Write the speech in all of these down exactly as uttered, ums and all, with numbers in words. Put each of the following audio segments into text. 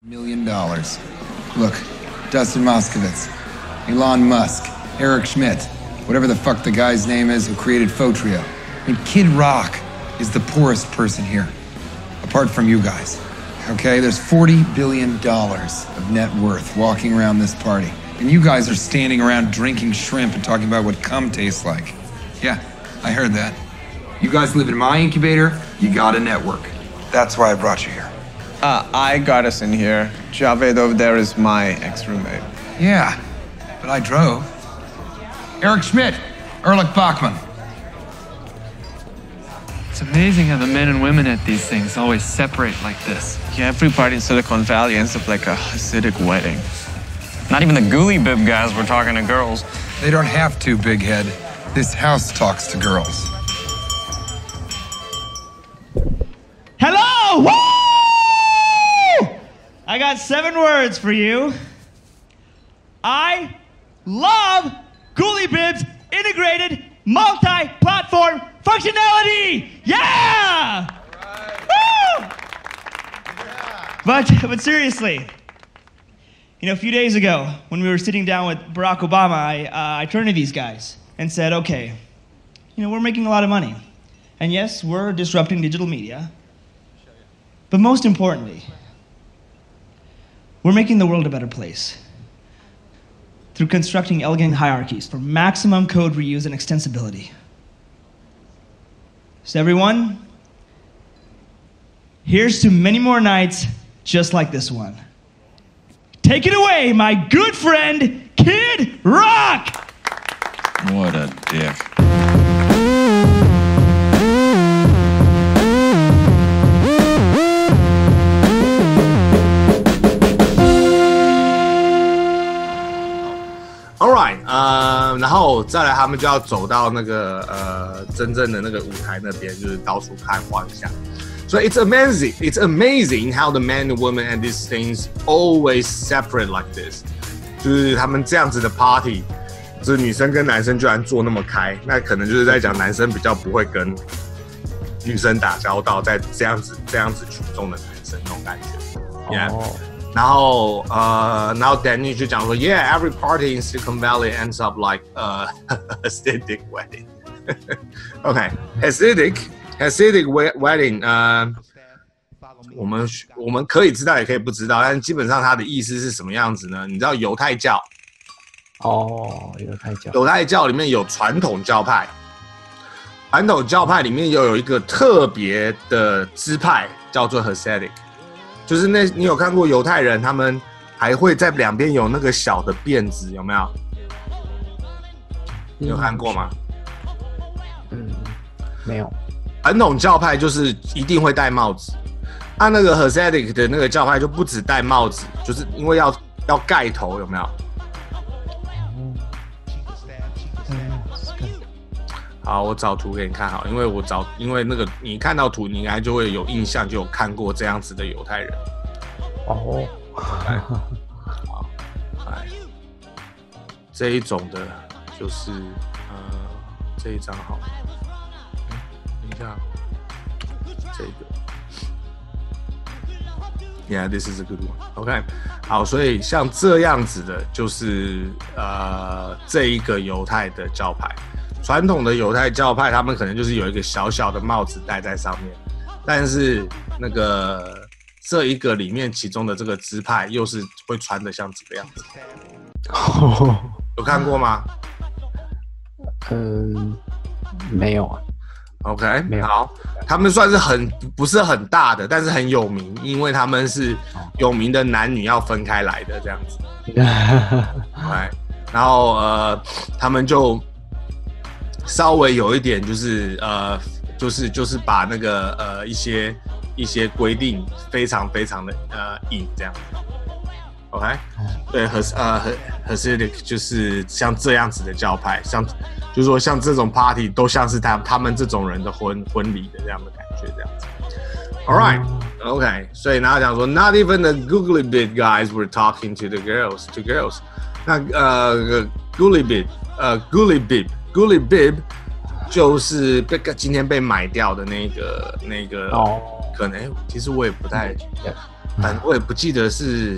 Million dollars. Look, Dustin Moskovitz, Elon Musk, Eric Schmidt, whatever the fuck the guy's name is who created Photrio. I mean, Kid Rock is the poorest person here, apart from you guys. Okay, there's forty billion dollars of net worth walking around this party. And you guys are standing around drinking shrimp and talking about what cum tastes like. Yeah, I heard that. You guys live in my incubator, you got a network. That's why I brought you here. Uh, I got us in here. Javed over there is my ex-roommate. Yeah, but I drove. Eric Schmidt, Erlich Bachman. It's amazing how the men and women at these things always separate like this. Yeah, every party in Silicon Valley ends up like a Hasidic wedding. Not even the Ghoulie Bib guys were talking to girls. They don't have to, big head. This house talks to girls. Hello! Woo! I got seven words for you. I love Ghoulie Bib's integrated multi-platform functionality. Yeah! Woo! But, but seriously, you know, a few days ago, when we were sitting down with Barack Obama, I, uh, I turned to these guys and said, okay, you know, we're making a lot of money. And yes, we're disrupting digital media. But most importantly, we're making the world a better place through constructing elegant hierarchies for maximum code reuse and extensibility. So everyone, here's to many more nights just like this one. Take it away, my good friend, Kid Rock! What a dick. Alright， 呃，然后再来，他们就要走到那个呃真正的那个舞台那边，就是到处看望一下。So it's amazing, it's amazing how the men and women and these things always separate like this. 就是他们这样子的 party， 就是女生跟男生居然坐那么开，那可能就是在讲男生比较不会跟女生打交道，在这样子这样子群众的男生那种感觉。Yeah. Oh. 然后呃，然后 Danny 就讲说 ，Yeah, every party in Silicon Valley ends up like a Hasidic wedding. Okay, Hasidic, Hasidic wedding. 呃，我们我们可以知道，也可以不知道，但是基本上它的意思是什么样子呢？你知道犹太教？ 哦，犹太教。 犹太教里面有传统教派，传统教派里面又有一个特别的支派，叫做 Hasidic。就是那，你有看过犹太人，他们还会在两边有那个小的辫子，有没有？你有看过吗？ 嗯，没有。 传统教派就是一定会戴帽子，啊，那个 Hasidic 的那个教派就不只戴帽子，就是因为要要盖头，有没有？好，我找图给你看好，因为我找，因为那个你看到图，你应该就会有印象，就有看过这样子的犹太人。 哦， 好，来，这一种的，就是呃这一张好，等一下，这个 ，Yeah, this is a good one. OK， 好，所以像这样子的，就是呃这一个犹太的教派。传统的犹太教派，他们可能就是有一个小小的帽子戴在上面，但是那个这一个里面其中的这个支派又是会穿的像这个样子。 哦， 有看过吗？ 嗯，没有啊。 OK， 没有。好， 他们算是很不是很大的，但是很有名，因为他们是有名的男女要分开来的这样子。OK， 然后呃，他们就。稍微有一点就是呃，就是就是把那个呃一些一些规定非常非常的呃硬这样 ，OK， 对，和呃和 Hasidic 就是像这样子的教派，像就是说像这种 party 都像是他他们这种人的婚婚礼的这样的感觉这样子 ，All right，OK， 所以然后讲说 ，Not even the Ghoulie Bib guys were talking to the girls to girls， 那呃 Ghoulie Bib 呃 Ghoulie Bib。Ghoulie Bib 就是被今天被买掉的那个那个，哦，可能其实我也不太反正我也不记得是，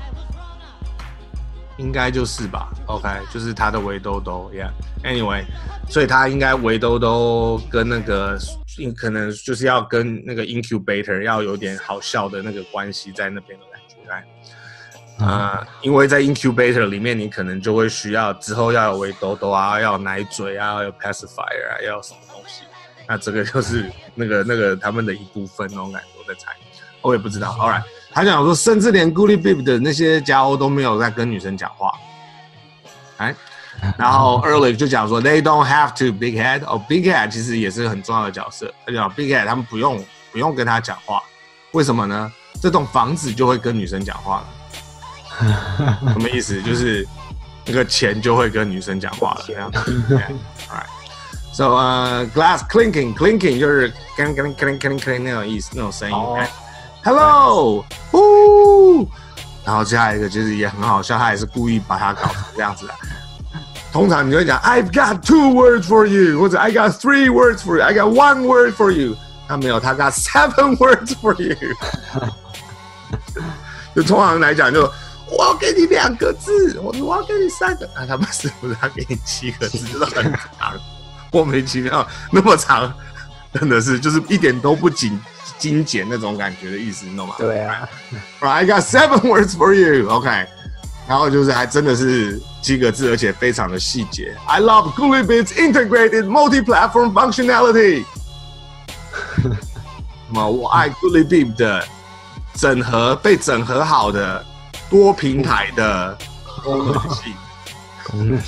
应该就是吧。OK， 就是他的围兜兜 ，Yeah。Anyway， 所以他应该围兜兜跟那个可能就是要跟那个 incubator 要有点好笑的那个关系在那边的感觉，来。呃，因为在 incubator 里面，你可能就会需要之后要有围兜兜啊，要有奶嘴啊，要有 pacifier 啊，要有什么东西。那这个就是那个那个他们的一部分那种感觉，我在猜，我也不知道。All right， 他讲说，甚至连 Ghoulie Bib 的那些家伙都没有在跟女生讲话。哎，然后 Ehrlich 就讲说 ，They don't have to Big Head。哦 ，Big Head 其实也是很重要的角色。他讲 Big Head 他们不用不用跟他讲话，为什么呢？这栋房子就会跟女生讲话了。什么意思？就是那个钱就会跟女生讲话了，这样。All right. So 呃、uh, ，glass clinking clinking 就是跟跟跟跟跟那种意思，那种声音。Oh. Hello， 呜。然后接下来一个就是也很好笑，他也是故意把它搞成这样子的。通常你会讲 I've got two words for you， 或者 I got three words for you， I got one word for you。他没有，他 got seven words for you。就通常来讲就。我要给你两个字，我我要给你三个，啊，他不是不是，他给你七个字，就是很长，莫名其妙那么长，真的是就是一点都不精精简那种感觉的意思，你懂吗？ 对啊。 Right, I got seven words for you, OK， 然后就是还真的是七个字，而且非常的细节。I love Ghoulie Bib's integrated multi-platform functionality。那么我爱 Ghoulie Bib 的整合被整合好的。多平台的功能性， 功能。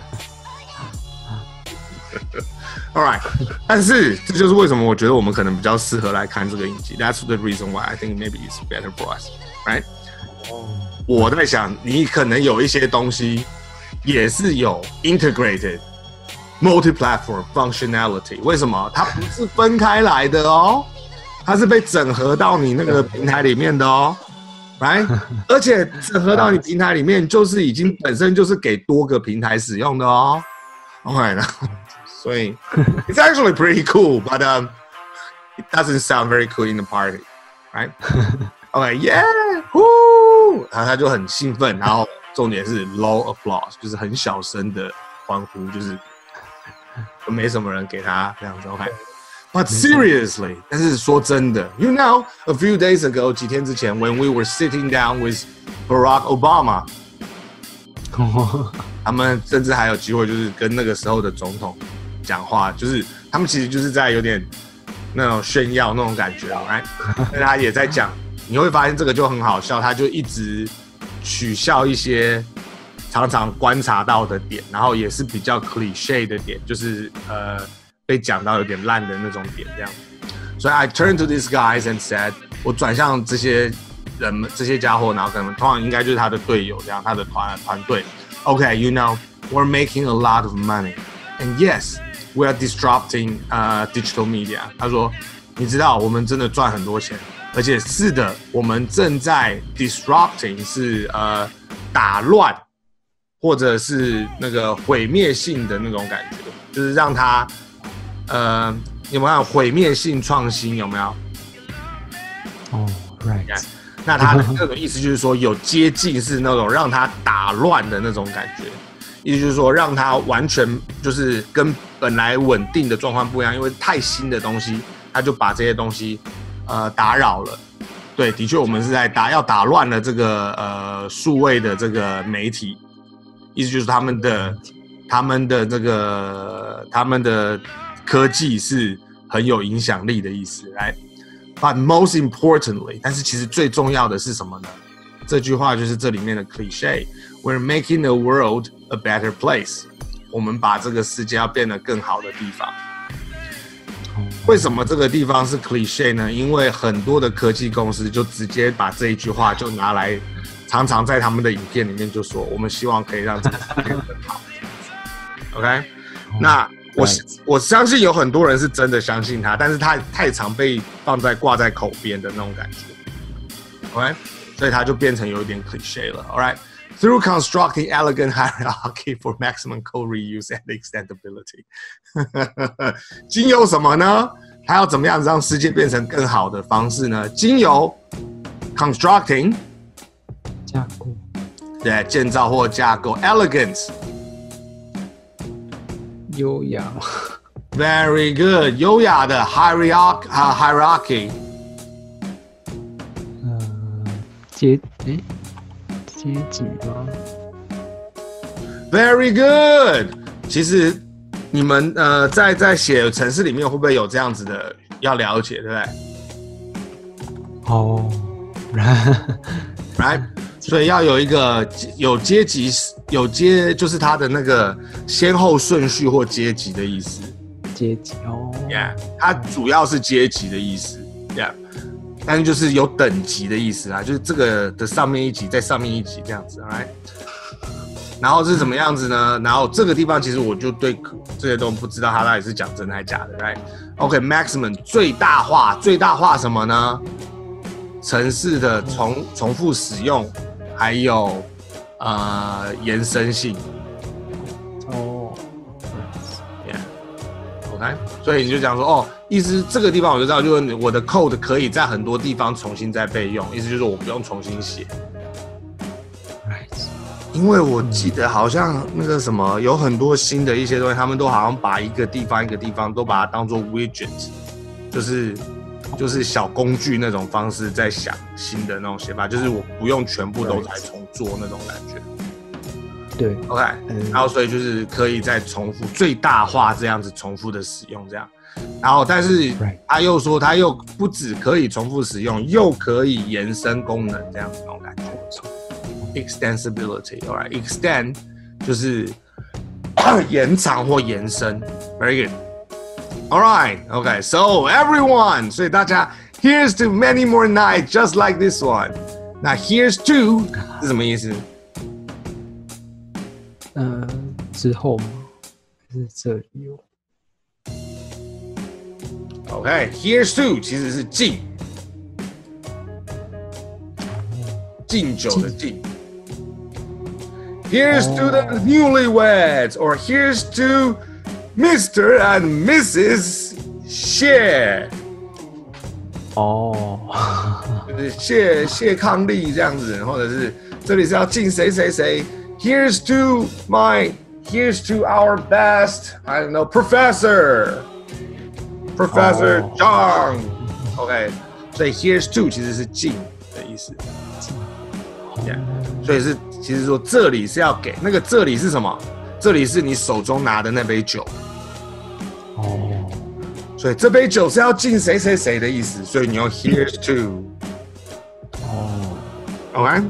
All right， 但是这就是为什么我觉得我们可能比较适合来看这个影集。That's the reason why I think maybe it's better for us, right？ 我在想，你可能有一些东西也是有 integrated multi-platform functionality。为什么？它不是分开来的哦，它是被整合到你那个平台里面的哦。Right， 而且整合到你平台里面，就是已经本身就是给多个平台使用的哦。OK， 所以 it's actually pretty cool, but um, it doesn't sound very cool in the party, right? OK, yeah, woo！ 然后他就很兴奋，然后重点是 low applause， 就是很小声的欢呼，就是没什么人给他这样子。OK。But seriously， 但是说真的 ，you know, a few days ago， 几天之前 ，when we were sitting down with Barack Obama， 他们甚至还有机会就是跟那个时候的总统讲话，就是他们其实就是在有点那种炫耀那种感觉 ，right？ 但他也在讲，你会发现这个就很好笑，他就一直取笑一些常常观察到的点，然后也是比较 cliché 的点，就是呃。被讲到有点烂的那种点，这样，所以 I turned to these guys and said， 我转向这些人们、这些家伙，然后可能通常应该就是他的队友，这样他的团团队。Okay, you know, we're making a lot of money, and yes, we are disrupting uh, digital media. 他说，你知道我们真的赚很多钱，而且是的，我们正在 disrupting 是呃打乱或者是那个毁灭性的那种感觉，就是让他。呃，有没有毁灭性创新？有没有？ 哦、oh, ，right。 那他的这种意思就是说，有接近是那种让他打乱的那种感觉，意思就是说，让他完全就是跟本来稳定的状况不一样，因为太新的东西，他就把这些东西呃打扰了。对，的确，我们是在打要打乱了这个呃数位的这个媒体，意思就是他们的他们的这个他们的。科技是很有影响力的意思，来 ，But most importantly， 但是其实最重要的是什么呢？这句话就是这里面的 cliché。We're making the world a better place。我们把这个世界要变得更好的地方。为什么这个地方是 cliché 呢？因为很多的科技公司就直接把这一句话就拿来，常常在他们的影片里面就说，我们希望可以让这个世界更好。OK， 那。我我相信有很多人是真的相信他，但是他太常被放在挂在口边的那种感觉 ，OK， 所以他就变成有一点 cliché 了 ，All right。Through constructing elegant hierarchy for maximum code reuse and extendability， 经由什么呢？他要怎么样让世界变成更好的方式呢？经由 constructing 架构， 对，建造或架构 elegance 优雅嘛， very good 优雅的 hierarchy 啊 hierarchy 嗯，阶诶阶级吗？ very good 其实你们呃在在写程式里面会不会有这样子的要了解，对不对？ 哦， right 所以要有一个有阶级有阶就是它的那个先后顺序或阶级的意思。 阶级哦 Yeah， 它主要是阶级的意思 ，Yeah， 但是就是有等级的意思啊，就是这个的上面一级，在上面一级这样子 ，Alright。然后是怎么样子呢？然后这个地方其实我就对这些都不知道，它到底是讲真的还是假的 ，Right？OK，maximum、okay, 最大化，最大化什么呢？程式的重重复使用，还有呃延伸性。 哦 ，Yeah。OK， 所以你就讲说，哦，意思这个地方我就知道，就是我的 code 可以在很多地方重新再备用，意思就是我不用重新写。因为我记得好像那个什么，有很多新的一些东西，他们都好像把一个地方一个地方都把它当做 widget， 就是就是小工具那种方式在想新的那种写法，就是我不用全部都来重做那种感觉。 对 ，OK， 然后所以就是可以再重复最大化这样子重复的使用这样，然后但是他又说他又不只可以重复使用，又可以延伸功能这样子那种感觉。Extensibility, alright, extend 就是延长或延伸 ，very good. Alright, okay, so everyone, 所以大家 here's to many more nights just like this one. 那 here's to 是什么意思？ 呃，之后吗？还是这里有 ？OK, here's to 其实是敬，敬酒的敬。Here's to the newlyweds, or here's to Mister and Missus谢， 哦， 就是谢谢康利这样子，或者是这里是要敬谁谁谁。Here's to my, here's to our best, I don't know, Professor, Professor Zhang. OK， 所以 here's to 其实是敬的意思。Yeah， 所以是。其实说这里是要给那个，这里是什么？这里是你手中拿的那杯酒。 哦， 所以这杯酒是要敬谁谁谁的意思，所以你用 here's to。 哦 OK，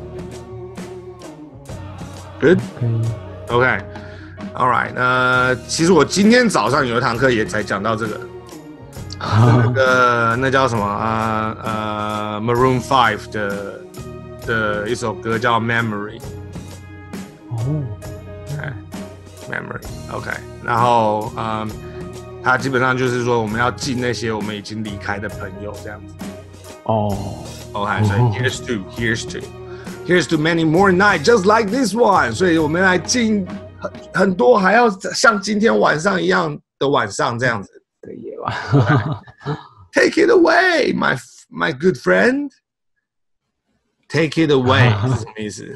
good， OK， OK，All right。呃，其实我今天早上有一堂课也才讲到这个，那个那叫什么啊？呃 ，Maroon Five 的。的一首歌叫 Memory， 哦， 哎 ，Memory， OK， 然后嗯，它基本上就是说我们要敬那些我们已经离开的朋友这样子。 哦 ，OK， 所以 here's to here's to here's to many more nights just like this one， 所以我们来敬很很多，还要像今天晚上一样的晚上这样子。 对夜晚 ，Take it away, my my good friend。Take it away 是什么意思？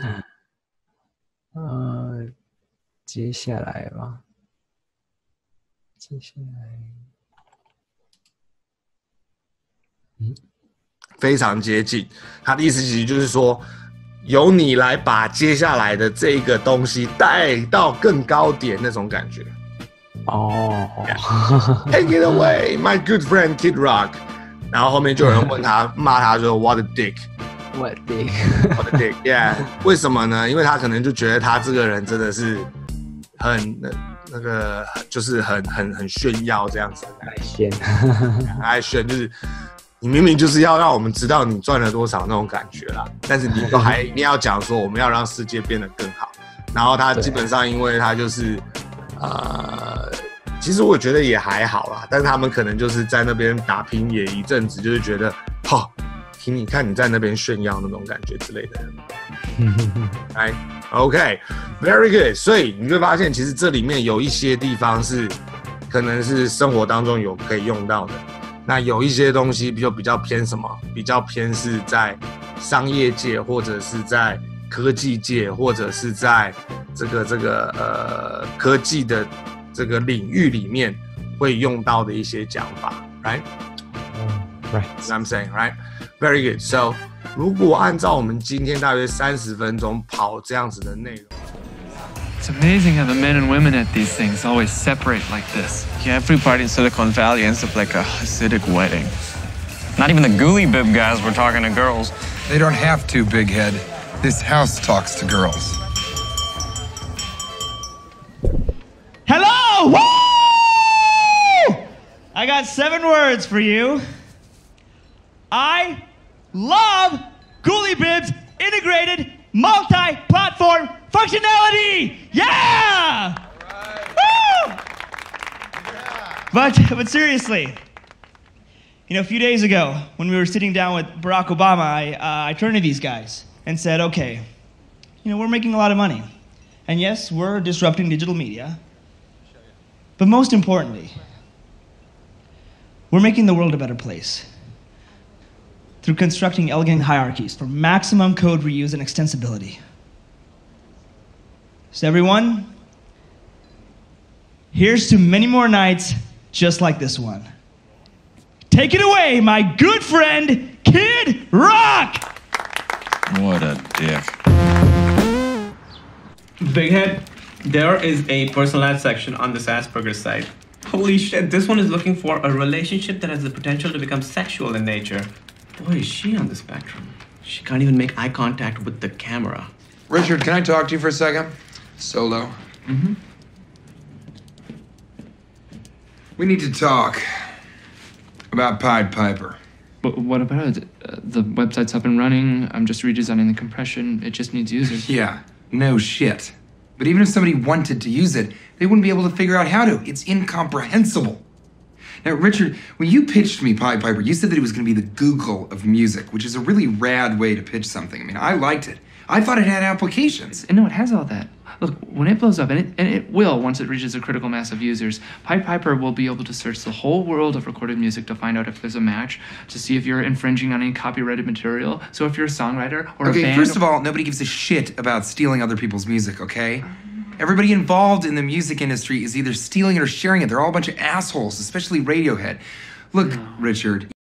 呃，接下来吧，接下来， 嗯，非常接近。他的意思其实就是说，由你来把接下来的这个东西带到更高点那种感觉。 哦 ，Take it away, my good friend Kid Rock。然后后面就有人问他，骂他说 What a dick。What a dick What a dick yeah 为什么呢？因为他可能就觉得他这个人真的是很那个就是很很很炫耀这样子， 爱炫爱炫，就是你明明就是要让我们知道你赚了多少那种感觉啦，但是你都还一定要讲说我们要让世界变得更好。然后他基本上因为他就是呃其实我觉得也还好啦，但是他们可能就是在那边打拼也一阵子，就是觉得哈听你看你在那边炫耀那种感觉之类的。哎 ，OK， very good。所以你会发现，其实这里面有一些地方是可能是生活当中有可以用到的，那有一些东西就比较偏什么，比较偏是在商业界，或者是在科技界，或者是在这个这个呃科技的这个领域里面会用到的一些讲法 ，right？ Right. That's what I'm saying, right? Very good. So， 如果按照我们今天大约三十分钟跑这样子的内容。 It's amazing how the men and women at these things always separate like this. Yeah, every party in Silicon Valley ends up like a Hasidic wedding. Not even the ghoulie bib guys were talking to girls. They don't have to, big head. This house talks to girls. Hello! Woo! I got seven words for you. I love Ghoulie Bib's integrated multi-platform functionality. Yeah! Woo! But but seriously, you know, a few days ago when we were sitting down with Barack Obama, I uh, I turned to these guys and said, okay, you know, we're making a lot of money, and yes, we're disrupting digital media. But most importantly, we're making the world a better place through constructing elegant hierarchies for maximum code reuse and extensibility. So everyone, here's to many more nights just like this one. Take it away, my good friend, Kid Rock! What a dick. Big Head, there is a personal ad section on this Asperger's site. Holy shit, this one is looking for a relationship that has the potential to become sexual in nature. Boy, is she on the spectrum. She can't even make eye contact with the camera. Richard, can I talk to you for a second? Solo. Mm-hmm. We need to talk about Pied Piper. But what about it? Uh, the website's up and running. I'm just redesigning the compression. It just needs users. Yeah, no shit. But even if somebody wanted to use it, they wouldn't be able to figure out how to. It's incomprehensible. Now, Richard, when you pitched me Pied Piper, you said that it was going to be the Google of music, which is a really rad way to pitch something. I mean, I liked it. I thought it had applications. And no, it has all that. Look, when it blows up, and it, and it will once it reaches a critical mass of users, Pied Piper will be able to search the whole world of recorded music to find out if there's a match, to see if you're infringing on any copyrighted material. So if you're a songwriter or okay, a band... first of all, nobody gives a shit about stealing other people's music, okay? Everybody involved in the music industry is either stealing it or sharing it. They're all a bunch of assholes, especially Radiohead. Look, no. Richard...